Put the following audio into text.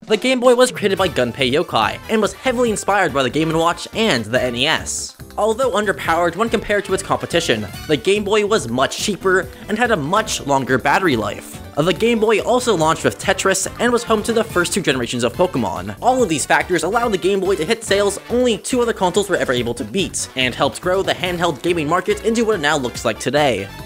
The Game Boy was created by Gunpei Yokai, and was heavily inspired by the Game & Watch and the NES. Although underpowered when compared to its competition, the Game Boy was much cheaper and had a much longer battery life. The Game Boy also launched with Tetris and was home to the first 2 generations of Pokemon. All of these factors allowed the Game Boy to hit sales only 2 other consoles were ever able to beat, and helped grow the handheld gaming market into what it now looks like today.